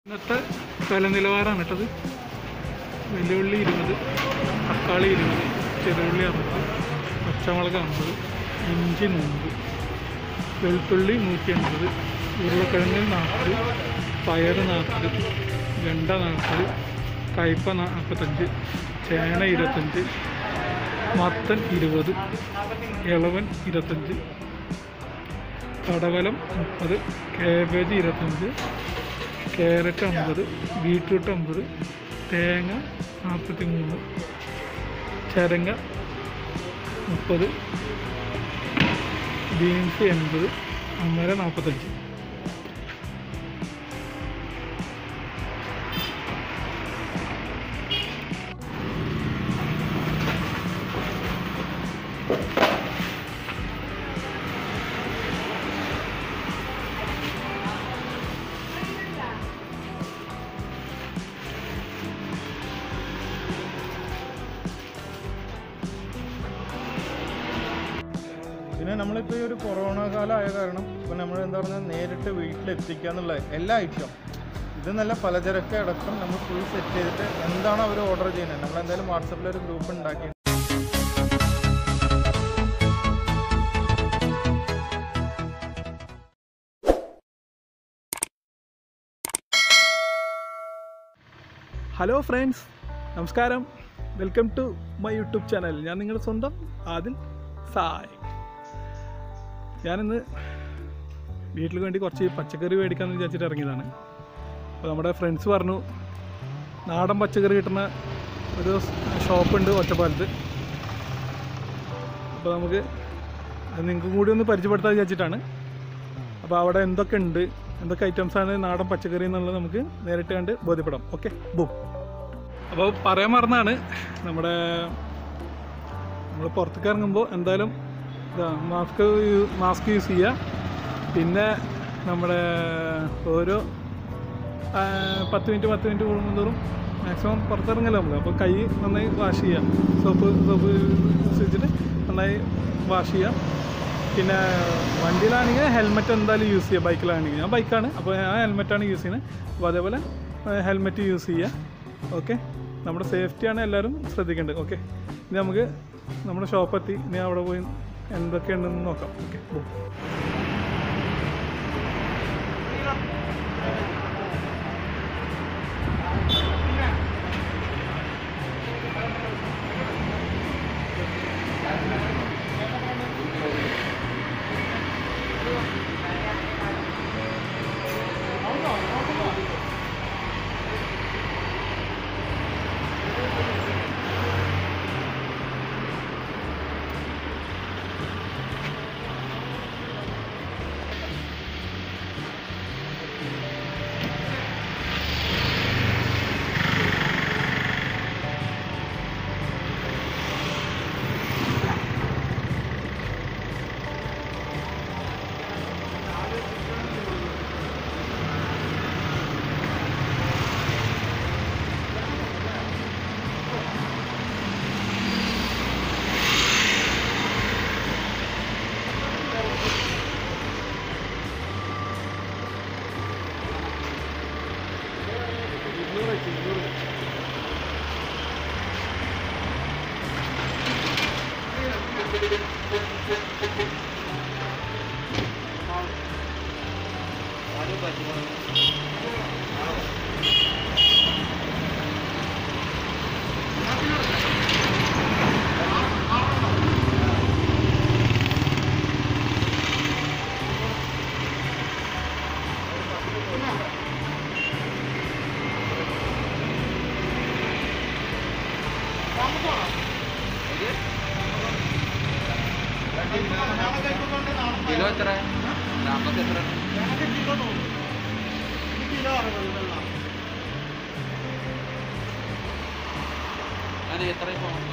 ഇന്നത്തെ വില നിലവാരമാണ് കേട്ടത്. വെല്ലുവിളി 20, തക്കാളി 20, ചെറുള്ളി 60, പച്ചമുളക് 50, ഇഞ്ചി 100, വെളുത്തുള്ളി 180, ഉരുളക്കിഴങ്ങ് 40, പയർ 40, വെണ്ട 40, കയ്പ 45, ചേന 25, മത്തൻ 20, ഇളവൻ 25, പടവലം 30, കാബേജ് 25, ക്യാരറ്റ് 50, ബീട്രൂട്ട് 50, തേങ്ങ 43, ചരങ്ങ 30, ബീൻസ് 80, അമര 45. പിന്നെ നമ്മളിപ്പോൾ ഈ ഒരു കൊറോണ കാലമായ കാരണം ഇപ്പോൾ നമ്മൾ എന്താ പറയുക നേരിട്ട് വീട്ടിലെത്തിക്കുക എന്നുള്ള എല്ലാ ഐറ്റം ഇത് നല്ല പലചരക്ക് അടക്കം നമ്മൾ ഫുൾ സെറ്റ് ചെയ്തിട്ട് എന്താണ് അവർ ഓർഡർ ചെയ്യുന്നത് നമ്മളെന്തായാലും വാട്സപ്പിലൊരു ഗ്രൂപ്പ് ഉണ്ടാക്കി. ഹലോ ഫ്രണ്ട്സ്, നമസ്കാരം. Welcome to my YouTube channel. ഞാൻ നിങ്ങളുടെ സ്വന്തം ആദിൽ സായ്. ഞാനിന്ന് വീട്ടിൽ വേണ്ടി കുറച്ച് പച്ചക്കറി മേടിക്കാമെന്ന് വിചാരിച്ചിട്ട് ഇറങ്ങിയതാണ്. അപ്പോൾ നമ്മുടെ ഫ്രണ്ട്സ് പറഞ്ഞു നാടൻ പച്ചക്കറി കിട്ടുന്ന ഒരു ഷോപ്പുണ്ട് ഒറ്റപ്പാലത്ത്. അപ്പോൾ നമുക്ക് അത് നിങ്ങൾക്കും കൂടി ഒന്ന് പരിചയപ്പെടുത്താൻ വിചാരിച്ചിട്ടാണ്. അപ്പോൾ അവിടെ എന്തൊക്കെ ഉണ്ട്, എന്തൊക്കെ ഐറ്റംസാണ് നാടൻ പച്ചക്കറി എന്നുള്ളത് നമുക്ക് നേരിട്ട് കണ്ട് ബോധ്യപ്പെടാം. ഓക്കെ, ബൂ. അപ്പോൾ പറയാൻ മറന്നാണ്, നമ്മൾ പുറത്തേക്ക് ഇറങ്ങുമ്പോൾ എന്തായാലും മാസ്ക് യൂസ് ചെയ്യുക. പിന്നെ നമ്മുടെ ഓരോ 10 മിനിറ്റ് കൂടുമ്പോഴും മാക്സിമം പുറത്തിറങ്ങല്ലോ നമ്മൾ. അപ്പോൾ കൈ നന്നായി വാഷ് ചെയ്യാം, സോപ്പ് യൂസ് ചെയ്തിട്ട് നന്നായി വാഷ് ചെയ്യാം. പിന്നെ വണ്ടിയിലാണെങ്കിൽ ഹെൽമെറ്റ് എന്തായാലും യൂസ് ചെയ്യുക. ബൈക്കിലാണെങ്കിൽ, ഞാൻ ബൈക്കാണ്, അപ്പോൾ ഞാൻ ഹെൽമെറ്റാണ് യൂസ് ചെയ്യുന്നത്. അപ്പോൾ അതേപോലെ ഹെൽമെറ്റ് യൂസ് ചെയ്യുക. ഓക്കെ, നമ്മുടെ സേഫ്റ്റിയാണ് എല്ലാവരും ശ്രദ്ധിക്കേണ്ടത്. ഓക്കെ, ഇനി നമുക്ക് നമ്മുടെ ഷോപ്പെത്തി ഇനി അവിടെ പോയി എന്തൊക്കെയുണ്ടെന്ന് നോക്കാം. ഓക്കെ, കിലോ എത്ര? നമുക്ക് എത്ര? അത് എത്ര പോകണം?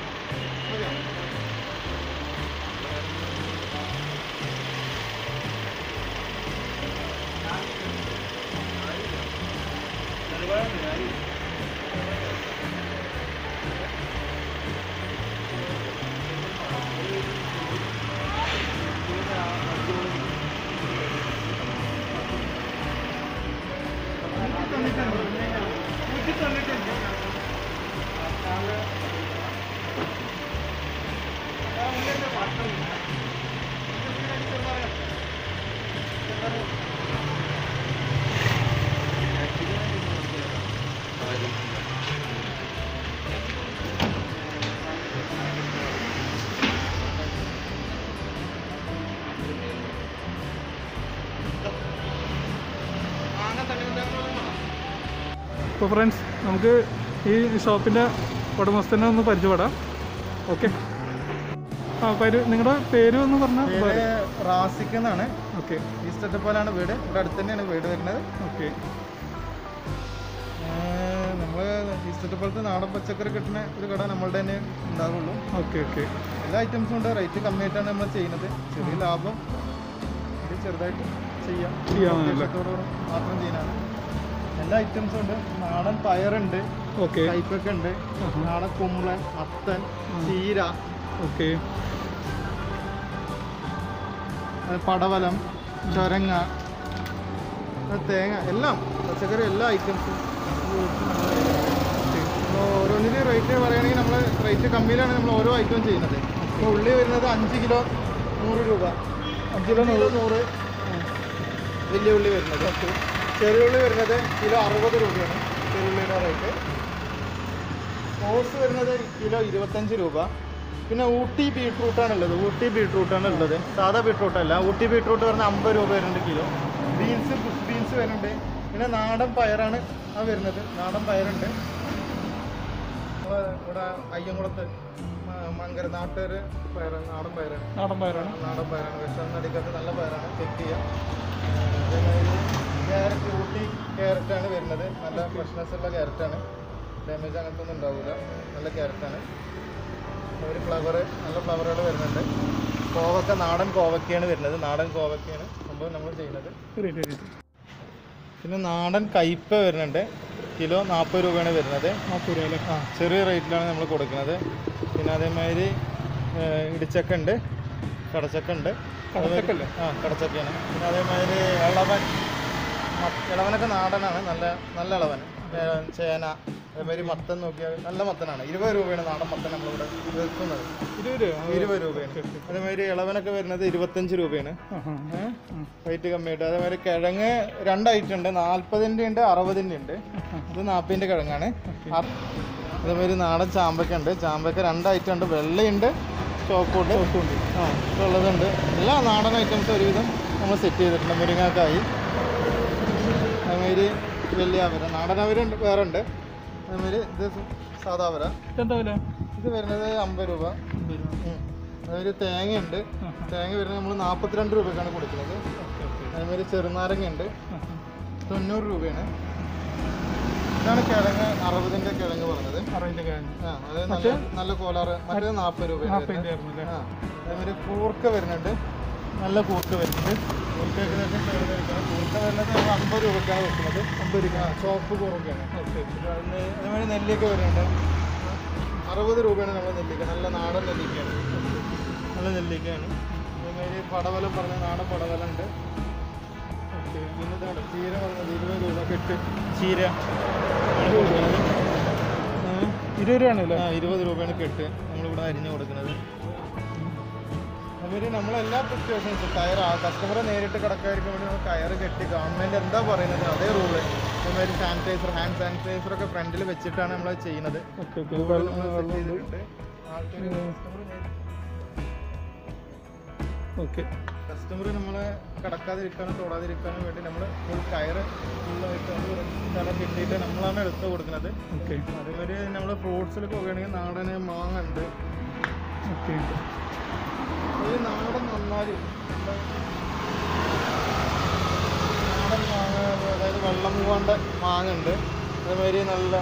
Gracias. അപ്പോൾ ഫ്രണ്ട്സ് നമുക്ക് ഈ ഷോപ്പിൻ്റെ ഉടമസ്ഥനെ ഒന്ന് പരിചയപ്പെടാം. ഓക്കെ, ആ നിങ്ങളുടെ പേര് എന്ന് പറഞ്ഞാൽ? റാസിക് എന്നാണ്. ഓക്കെ, ഈസ്റ്റ് ഒറ്റപ്പാലാണ് വീട്. ഇവിടെ അടുത്ത് തന്നെയാണ് വീട് വരുന്നത്. ഓക്കെ, നമ്മൾ ഈസ്റ്റ് ഒറ്റപ്പാലത്ത് നാടൻ പച്ചക്കറി കിട്ടുന്ന ഒരു കട നമ്മളുടെ തന്നെ ഉണ്ടാവുള്ളൂ. Okay, okay. എല്ലാ ഐറ്റംസും ഉണ്ട്. റേറ്റ് കമ്മിയായിട്ടാണ് നമ്മൾ ചെയ്യുന്നത്. ചെറിയ ലാഭം ഇത് ചെറുതായിട്ട് ചെയ്യാത്തോട് മാത്രം ചെയ്യാനാണ്. എല്ലാ ഐറ്റംസും ഉണ്ട്. നാടൻ പയറുണ്ട്, ഓക്കെ, കൈപ്പൊക്കെ ഉണ്ട്, നാടൻ കുമ്പളൻ, മത്തൻ, ചീര, ഓക്കെ, പടവലം, ചൊരങ്ങ, തേങ്ങ, എല്ലാം പച്ചക്കറി എല്ലാ ഐറ്റംസും. ഓരോന്നിനും റേറ്റ് പറയുകയാണെങ്കിൽ നമ്മൾ റേറ്റ് കമ്മിയിലാണ് നമ്മൾ ഓരോ ഐറ്റവും ചെയ്യുന്നത്. ഇപ്പോൾ ഉള്ളി വരുന്നത് 5 കിലോ 100 രൂപ. 5 കിലോ 100. വലിയ ഉള്ളി വരുന്നത്. ചെറിയ ഉള്ളി വരുന്നത് കിലോ 60 രൂപയാണ് ചെറിയ ഉള്ളിയുടെ റേറ്റ്. കോസ് വരുന്നത് കിലോ 25 രൂപ. പിന്നെ ഊട്ടി ബീട്രൂട്ടാണുള്ളത്. ഊട്ടി ബീട്രൂട്ടാണ് ഉള്ളത്. സാധാ ബീട്രൂട്ടല്ല. ഊട്ടി ബീട്രൂട്ട് പറഞ്ഞാൽ 50 രൂപ വരുന്നുണ്ട് കിലോ. ബീൻസ് വരുന്നുണ്ട്. പിന്നെ നാടൻ പയറാണ് ആ വരുന്നത്. നാടൻ പയറുണ്ട്. ഇവിടെ അയ്യംകുളത്ത് മങ്കര നാട്ടുകാർ പയറാണ്. നാടൻ പയറാണ്. വിഷം അടിക്കാത്ത നല്ല പയറാണ്. ചെക്ക് ചെയ്യാം. അതേമാതിരി ക്യാരറ്റ്, ഊട്ടി ക്യാരറ്റാണ് വരുന്നത്. നല്ല ഫ്രഷ്നെസ് ഉള്ള ക്യാരറ്റാണ്. ഡാമേജ് അങ്ങനത്തെ ഒന്നും ഉണ്ടാവില്ല. നല്ല ക്യാരറ്റാണ്. ഒരു നല്ല ഫ്ലവറുകൾ വരുന്നുണ്ട്. കോവക്ക, നാടൻ കോവക്കയാണ് വരുന്നത്. നാടൻ കോവക്കയാണ് സംഭവം നമ്മൾ ചെയ്യുന്നത്. പിന്നെ നാടൻ കയ്പ വരുന്നുണ്ട്. കിലോ 40 രൂപയാണ് വരുന്നത്. 40 രൂപ. ആ, ചെറിയ റേറ്റിലാണ് നമ്മൾ കൊടുക്കുന്നത്. പിന്നെ അതേമാതിരി ഇടിച്ചക്ക ഉണ്ട്, കടച്ചക്ക ഉണ്ട്. കടച്ചക്കയാണ്. പിന്നെ അതേമാതിരി ഇളവനൊക്കെ നാടനാണ്. നല്ല ഇളവൻ. ചേന, അതേമാതിരി മത്തൻ നോക്കിയാൽ നല്ല മത്തനാണ്. 20 രൂപയാണ് നാടൻ മത്തൻ നമ്മളിവിടെ വിൽക്കുന്നത്. 20 രൂപയാണ്. അതേമാതിരി ഇളവനൊക്കെ വരുന്നത് 25 രൂപയാണ്. റേറ്റ് കമ്മിയായിട്ട്. അതേമാതിരി കിഴങ്ങ് 2 ഐറ്റം ഉണ്ട്. 40-ൻ്റെ ഉണ്ട്, 60-ൻ്റെ ഉണ്ട്. ഇത് 40-ൻ്റെ കിഴങ്ങാണ്. അതേമാതിരി നാടൻ ചാമ്പക്ക ഉണ്ട്. ചാമ്പക്ക 2 ഐറ്റം ഉണ്ട്. വെള്ളയുണ്ട്, ചോപ്പുണ്ട്. ആ, ഉള്ളതുണ്ട്. എല്ലാ നാടൻ ഐറ്റംസും ഒരുവിധം നമ്മൾ സെറ്റ് ചെയ്തിട്ടുണ്ട്. മുരിങ്ങാക്കായി, അതേമാതിരി വലിയ അവര, നാടൻ അവരുണ്ട്, വേറെ ഉണ്ട്. അതേമാതിരി ഇത് സാധാ അവര. ഇത് വരുന്നത് 50 രൂപ. അതേമാതിരി തേങ്ങയുണ്ട്. തേങ്ങ വരുന്നത് നമ്മൾ 42 രൂപയ്ക്കാണ് കൊടുക്കുന്നത്. അതേമാതിരി ചെറുനാരങ്ങ ഉണ്ട്, 90 രൂപയാണ്. ഇതാണ് കിഴങ്ങ്. 60-ൻ്റെ കിഴങ്ങ് പറഞ്ഞത്. ആ, അത് നല്ല കോലാറ്. മറ്റേത് 40 രൂപയാണ്. ആ, അതേമാതിരി കൂർക്ക വരുന്നുണ്ട്. നല്ല കൂർക്ക വരുന്നുണ്ട്. കൂർക്ക ഏകദേശം കൂർക്ക വരുന്നത് 50 രൂപയ്ക്കാണ് വെക്കുന്നത്. 50 രൂപ. ചോപ്പ് കൂർക്കയാണ്. അതേമാതിരി നെല്ലിക്ക വരുന്നുണ്ട്. 60 രൂപയാണ് നമ്മൾ നെല്ലിക്ക. നല്ല നാടൻ നെല്ലിക്കയാണ്. നല്ല നെല്ലിക്കയാണ്. അതേമാതിരി പടവലം പറഞ്ഞ നാടൻ പടവലം ഉണ്ട്. പിന്നെ ഇതാണ് ചീര പറഞ്ഞത് 20 രൂപ കെട്ട്. ചീര 20 രൂപയാണല്ലോ. ആ, 20 രൂപയാണ് കെട്ട് നമ്മളിവിടെ അരിഞ്ഞു കൊടുക്കുന്നത്. അതുമാതിരി നമ്മളെല്ലാ പ്രിക്കോഷൻസും കസ്റ്റമറെ നേരിട്ട് കടക്കാതിരിക്കാൻ വേണ്ടി നമ്മൾ കയറ് കെട്ടി ഗവൺമെൻറ് എന്താ പറയുന്നത് അതേ റൂള്. അതുമാതിരി സാനിറ്റൈസർ, ഹാൻഡ് സാനിറ്റൈസറൊക്കെ ഫ്രണ്ടിൽ വെച്ചിട്ടാണ് നമ്മൾ ചെയ്യുന്നത്. കസ്റ്റമർ നമ്മളെ കടക്കാതിരിക്കാനും തൊടാതിരിക്കാനും വേണ്ടി നമ്മൾ ഫുൾ കയറ് ഫുള്ളായിട്ട് കെട്ടിയിട്ട് നമ്മളാണ് എടുത്ത് കൊടുക്കുന്നത്. അതേമാതിരി നമ്മൾ ഫ്രൂട്ട്സിലൊക്കെ പോകുകയാണെങ്കിൽ നാടന് മാങ്ങ ഉണ്ട്. ഈ നാടൻ നന്നായി നാടൻ മാങ്ങ, അതായത് വെള്ളം മൂവാണ്ട മാങ്ങ ഉണ്ട്. അതേമാതിരി നല്ല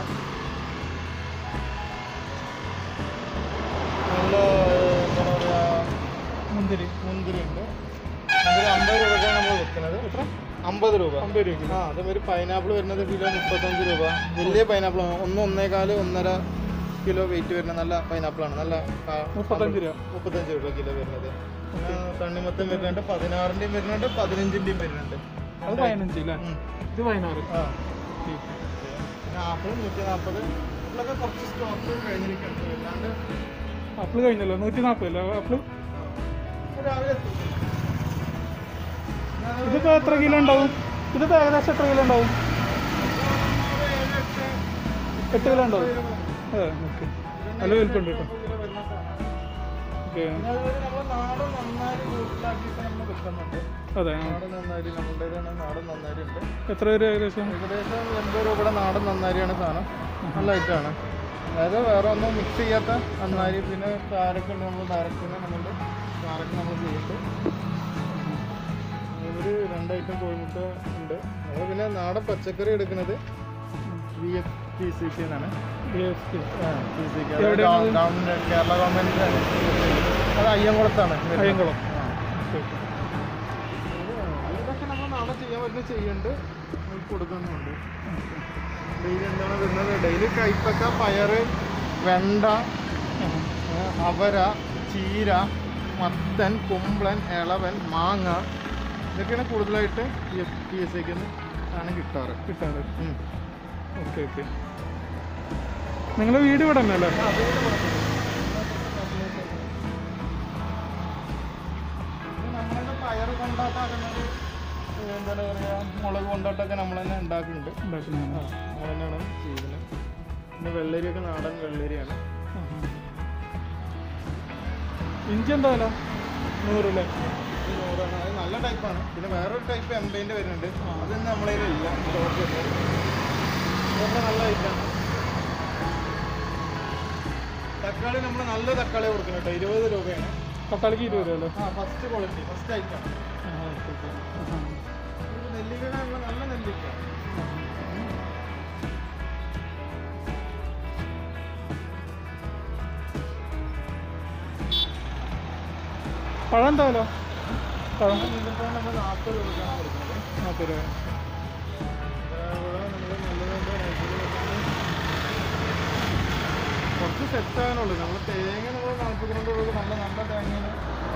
എന്താ പറയുക, മുന്തിരി ഉണ്ട്. മുന്തിരി 50 രൂപയ്ക്കാണ് നമ്മൾ വെക്കുന്നത്. എത്ര? 50 രൂപ. ആ, അതേമാതിരി പൈനാപ്പിൾ വരുന്നത് കിലോ 35 രൂപ. വലിയ പൈനാപ്പിൾ 1.25-1.5 കിലോ വെയിറ്റ് വരുന്ന നല്ല പൈനാപ്പിളാണ്. നല്ല 35 രൂപ കിലോ വരുന്നത്. തണ്ണിമത്തം വരുന്നുണ്ട്. 16-ൻ്റെയും വരുന്നുണ്ട്, 15-ൻ്റെയും വരുന്നുണ്ട്. അത് 15 അല്ലേ? ഇത് 16. ആ, പിന്നെ ആപ്പിൾ 140. ഇതിലൊക്കെ കുറച്ച് സ്റ്റോക്ക് കഴിഞ്ഞിരിക്കുന്നുണ്ട്. അല്ലാണ്ട് ആപ്പിൾ കഴിഞ്ഞല്ലോ 140 ആപ്പിൾ. രാവിലെ എത്തും. ഇതിപ്പോൾ എത്ര കിലോ ഉണ്ടാവും? ഇതിപ്പോൾ ഏകദേശം എത്ര കിലോ ഉണ്ടാവും? 8 കിലോ ഉണ്ടാവും. അതെ, ഓക്കെ. നല്ല വലുപ്പമുണ്ട് കേട്ടോ. ഓക്കെ. നമ്മൾ നാടൻ നന്നായി വീട്ടിലാക്കിയിട്ട് നമ്മൾ വെക്കുന്നുണ്ട്. അതെ, നാടൻ നന്നായി നമ്മളുടേതാണ്. നാടൻ നന്നായി ഉണ്ട്. എത്ര വരും ഏകദേശം? ഏകദേശം 80 രൂപയുടെ നാടൻ നന്നാരിയാണ് സാധനം. നല്ല ഐറ്റമാണ്. അതായത് വേറെ ഒന്നും മിക്സ് ചെയ്യാത്ത നന്നാരി. പിന്നെ കാരക്ക ഉണ്ട്, നമ്മൾ കാരക്കിന് നമ്മളുടെ കാരക്ക നമ്മൾ ചെയ്യുന്നുണ്ട്. ഒരു 2 ഐറ്റം കോഴിമുട്ട ഉണ്ട്. നമ്മൾ പിന്നെ നാടൻ പച്ചക്കറി എടുക്കുന്നത് VFPCK എന്നാണ്. കേരള ഗവൺമെൻറ് അത് അയ്യംകുളത്താണ്. അയ്യംകുളം. ഇതൊക്കെ നമ്മൾ നാളെ ചെയ്യാൻ പറ്റുന്ന ചെയ്യുന്നുണ്ട്, കൊടുക്കുന്നുണ്ട്. ഡെയിലി എന്താണ് വരുന്നത്? ഡെയിലി കൈപ്പക്ക, പയറ്, വെണ്ട, അവര, ചീര, മത്തൻ, കുമ്പളൻ, ഇളവൻ, മാങ്ങ, ഇതൊക്കെയാണ് കൂടുതലായിട്ട് VFPCK ആണ് കിട്ടാറ്. Okay okay. നിങ്ങളുടെ വീട് ഇവിടെ തന്നെ അല്ലേ? നമ്മളെ പയർ കൊണ്ടാട്ടാക്കുന്നത്, എന്താ പറയുക, മുളക് കൊണ്ടാട്ടൊക്കെ നമ്മൾ തന്നെ ഉണ്ടാക്കുന്നുണ്ട്. നമ്മൾ തന്നെയാണ് ചെയ്യുന്നത്. പിന്നെ വെള്ളരിയൊക്കെ നാടൻ വെള്ളരിയാണ്. ഇഞ്ചി എന്താ വില? 100 അല്ലേ? 100 ആണ്. അത് നല്ല ടൈപ്പാണ്. പിന്നെ വേറൊരു ടൈപ്പ് 80 വരുന്നുണ്ട്. അതൊന്നും നമ്മളെ ഇല്ല. സ്റ്റോക്ക് ഇതൊക്കെ നല്ല ഐറ്റാണ്. തക്കാളി നമ്മൾ നല്ല തക്കാളി കൊടുക്കണം കേട്ടോ. 20 രൂപയാണ് തക്കാളിക്ക്. 20 രൂപ അല്ലേ? First quality, first item. നെല്ലിക്കയുള്ള നല്ല നെല്ലിക്ക. പഴം എന്താ വില? പഴം ഇതിപ്പോൾ നമ്മൾ 40 രൂപയ്ക്കാണ് കൊടുക്കുന്നത്. 40 രൂപ. കുറച്ച് സെറ്റ് ആകാനുള്ളൂ. നമ്മൾ തേങ്ങ നമ്മൾ 42 രൂപ നല്ല നല്ല തേങ്ങയാണ്.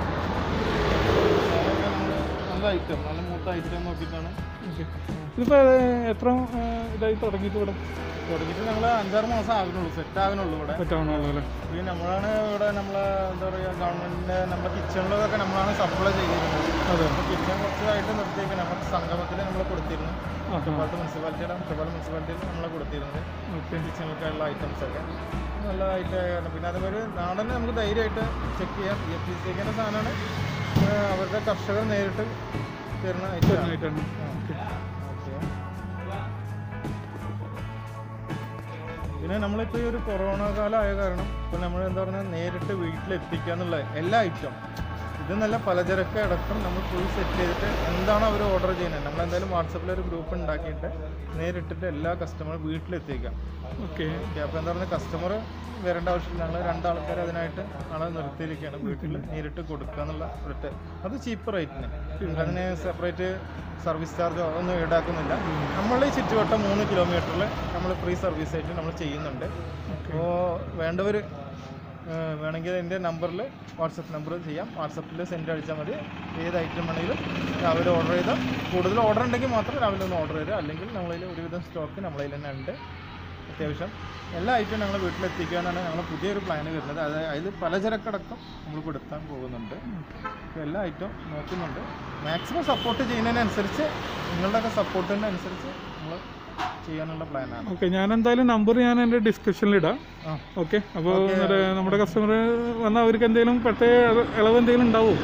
നമ്മൾ നല്ല ഐറ്റം, നല്ല മൂത്ത ഐറ്റം നോക്കിയിട്ടാണ്. ഇതിപ്പോൾ എത്ര ഇതായി തുടങ്ങിയിട്ട് ഇവിടെ? തുടങ്ങിയിട്ട് ഞങ്ങൾ 5-6 മാസം ആകുന്നുള്ളൂ, സെറ്റ് ആകുന്നുള്ളൂ ഇവിടെ. പറ്റാവുന്നുള്ളൂ അല്ലേ? പിന്നെ നമ്മളാണ് ഇവിടെ നമ്മളെ എന്താ പറയുക, ഗവൺമെൻറ്റിൻ്റെ നമ്മുടെ കിച്ചണിലൊക്കെ നമ്മളാണ് സപ്ലൈ ചെയ്തിരുന്നത്. അതെ. അപ്പോൾ കിച്ചൺ കുറച്ചായിട്ട് നിർത്തിയേക്ക് നമ്മുടെ സംഗമത്തിൽ നമ്മൾ കൊടുത്തിരുന്നു. ട്രിപ്പാൾ മുനിസിപ്പാലിറ്റിയിൽ നമ്മൾ കൊടുത്തിരുന്നത് കിച്ചണിലേക്കുള്ള ഐറ്റംസൊക്കെ നല്ല ഐറ്റം. പിന്നെ അതുപോലെ നാടൻ നമുക്ക് ധൈര്യമായിട്ട് ചെക്ക് ചെയ്യാം. VFPCKൻ്റെ സാധനമാണ്. അവരുടെ കർഷകർ നേരിട്ട് തരുന്ന ഐറ്റം. പിന്നെ നമ്മളിപ്പോൾ ഈ ഒരു കൊറോണ കാലം ആയ കാരണം ഇപ്പോൾ നമ്മൾ എന്താ പറയുക, നേരിട്ട് വീട്ടിലെത്തിക്കുക എന്നുള്ള എല്ലാ ഐറ്റം ഇതെന്നല്ല പലചരക്ക് അടക്കം നമ്മൾ ഫുൾ സെറ്റ് ചെയ്തിട്ട് എന്താണ് അവർ ഓർഡർ ചെയ്യുന്നത്, നമ്മളെന്തായാലും വാട്സപ്പിൽ ഒരു ഗ്രൂപ്പ് ഉണ്ടാക്കിയിട്ട് നേരിട്ടിട്ട് എല്ലാ കസ്റ്റമറും വീട്ടിലെത്തിക്കാം. ഓക്കെ. അപ്പോൾ എന്താ പറയുക, കസ്റ്റമർ വരേണ്ട ആവശ്യമില്ല. ഞങ്ങൾ 2 ആൾക്കാർ അതിനായിട്ട് ആളെ നിർത്തിയിരിക്കുകയാണ്. വീട്ടിൽ നേരിട്ട് കൊടുക്കുക എന്നുള്ള ഒറ്റ, അത് ചീപ്പ് റേറ്റിന്. അതിന് സെപ്പറേറ്റ് സർവീസ് ചാർജോ ഒന്നും ഈടാക്കുന്നില്ല. നമ്മളുടെ ഈ ചുറ്റുവട്ടം 3 കിലോമീറ്ററിൽ നമ്മൾ ഫ്രീ സർവീസ് ആയിട്ട് നമ്മൾ ചെയ്യുന്നുണ്ട്. അപ്പോൾ വേണ്ടവർ വേണമെങ്കിൽ എൻ്റെ നമ്പറിൽ വാട്സപ്പ് നമ്പർ ചെയ്യാം. വാട്സപ്പിൽ സെൻഡ് അടിച്ചാൽ മതി. ഏത് ഐറ്റം വേണമെങ്കിലും രാവിലെ ഓർഡർ ചെയ്താൽ, കൂടുതൽ ഓർഡർ ഉണ്ടെങ്കിൽ മാത്രം രാവിലെ ഒന്ന് ഓർഡർ ചെയ്താൽ, അല്ലെങ്കിൽ നമ്മളതിൽ ഒരുവിധം സ്റ്റോക്ക് നമ്മളതിൽ തന്നെ ഉണ്ട്. അത്യാവശ്യം എല്ലാ ഐറ്റവും ഞങ്ങൾ വീട്ടിലെത്തിക്കാനാണ് ഞങ്ങൾ പുതിയൊരു പ്ലാൻ വരുന്നത്. അതായത് അതിൽ പലചരക്കടക്കം നമ്മൾ കൊടുക്കാൻ പോകുന്നുണ്ട്. അപ്പോൾ എല്ലാ ഐറ്റവും നോക്കുന്നുണ്ട്. മാക്സിമം സപ്പോർട്ട് ചെയ്യുന്നതിനനുസരിച്ച്, നിങ്ങളുടെയൊക്കെ സപ്പോർട്ടിനനുസരിച്ച് നമ്മൾ ചെയ്യാനുള്ള പ്ലാനാണ്. ഓക്കെ. ഞാൻ എന്തായാലും നമ്പർ ഞാൻ എൻ്റെ ഡിസ്ക്രിപ്ഷനിൽ ഇടാം. ഓക്കെ. അപ്പോൾ നമ്മുടെ കസ്റ്റമർ വന്നാൽ അവർക്ക് എന്തെങ്കിലും പ്രത്യേക ഇളവ് എന്തെങ്കിലും ഉണ്ടാവുമോ?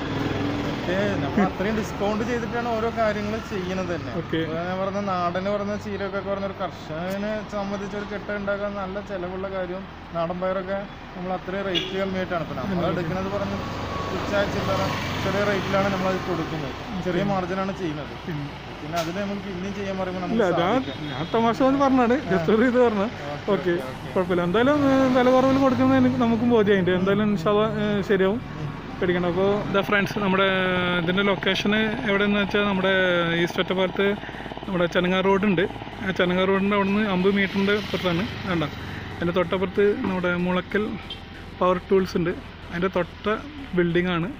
നമ്മൾ അത്രയും ഡിസ്കൗണ്ട് ചെയ്തിട്ടാണ് ഓരോ കാര്യങ്ങൾ ചെയ്യുന്നത് തന്നെ. ഞാൻ പറഞ്ഞ നാടന് പറഞ്ഞ ചീരൊക്കെ പറഞ്ഞൊരു കർഷകനെ സംബന്ധിച്ച് ഒരു കെട്ട ഉണ്ടാക്കാൻ നല്ല ചിലവുള്ള കാര്യവും, നാടൻ പയറൊക്കെ നമ്മൾ അത്രയും റേറ്റ് കമ്മിയായിട്ടാണ് ഇപ്പോൾ നമ്മൾ എടുക്കുന്നത്. പറഞ്ഞ് ഉച്ചാഴ്ച ചെറിയ റേറ്റിലാണ് നമ്മളത് കൊടുക്കുന്നത്. ചെറിയ മാർജിനാണ് ചെയ്യുന്നത്. പിന്നെ അതിൽ നമുക്ക് പിന്നെയും ചെയ്യാൻ പറയുമ്പോൾ ഞാൻ തമാശ പറഞ്ഞാണ്, ജസ്റ്റ് ഒരു ഇത് പറഞ്ഞത്. ഓക്കെ, കുഴപ്പമില്ല. എന്തായാലും വില കുറവിൽ കൊടുക്കുന്നത് നമുക്കും ബോധ്യമായിട്ട്. എന്തായാലും ശരിയാവും, പേടിക്കണം. അപ്പോൾ ദ ഫ്രണ്ട്സ്, നമ്മുടെ ഇതിൻ്റെ ലൊക്കേഷന് എവിടെയെന്ന് വെച്ചാൽ നമ്മുടെ ഈസ്റ്റ് ഒറ്റപ്പാലത്ത് നമ്മുടെ ചനങ്ങാർ റോഡുണ്ട്. ആ ചനങ്ങാർ റോഡിൻ്റെ അവിടെ നിന്ന് 50 മീറ്ററിൻ്റെ അപ്പുറത്താണ്. വേണ്ട, അതിൻ്റെ തൊട്ടപ്പുറത്ത് നമ്മുടെ മുളക്കൽ പവർ ടൂൾസ് ഉണ്ട്. അതിൻ്റെ തൊട്ട ബിൽഡിങ്ങാണ്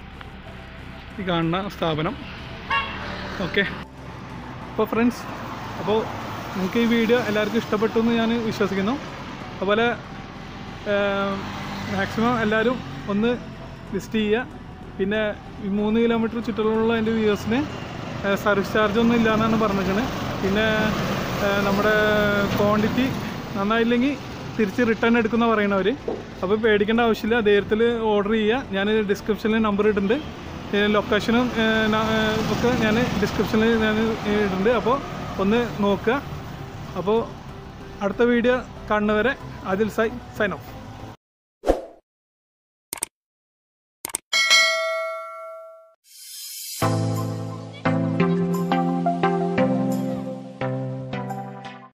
ഈ കാണുന്ന സ്ഥാപനം. ഓക്കെ. അപ്പോൾ ഫ്രണ്ട്സ്, അപ്പോൾ നിങ്ങൾക്ക് ഈ വീഡിയോ എല്ലാവർക്കും ഇഷ്ടപ്പെട്ടു എന്ന് ഞാൻ വിശ്വസിക്കുന്നു. അതുപോലെ മാക്സിമം എല്ലാവരും ഒന്ന് വിസിറ്റ് ചെയ്യുക. പിന്നെ ഈ 3 കിലോമീറ്റർ ചുറ്റളവുള്ള എൻ്റെ വ്യൂവേഴ്സിന് സർവീസ് ചാർജ് ഒന്നും ഇല്ലയെന്നാണ് പറഞ്ഞിരിക്കുന്നത്. പിന്നെ നമ്മുടെ ക്വാണ്ടിറ്റി നന്നായില്ലെങ്കിൽ തിരിച്ച് റിട്ടേൺ എടുക്കുന്ന പറയണവർ. അപ്പോൾ പേടിക്കേണ്ട ആവശ്യമില്ല, ധൈര്യത്തിൽ ഓർഡർ ചെയ്യുക. ഞാൻ ഡിസ്ക്രിപ്ഷനിൽ നമ്പർ ഇടുന്നുണ്ട്, ലൊക്കേഷനും ഒക്കെ ഞാൻ ഡിസ്ക്രിപ്ഷനിൽ ഞാൻ ഇടുന്നുണ്ട്. അപ്പോൾ ഒന്ന് നോക്കുക. അപ്പോൾ അടുത്ത വീഡിയോ കാണുന്നവരെ ആദിൽ സായ് സൈൻ ഓഫ്.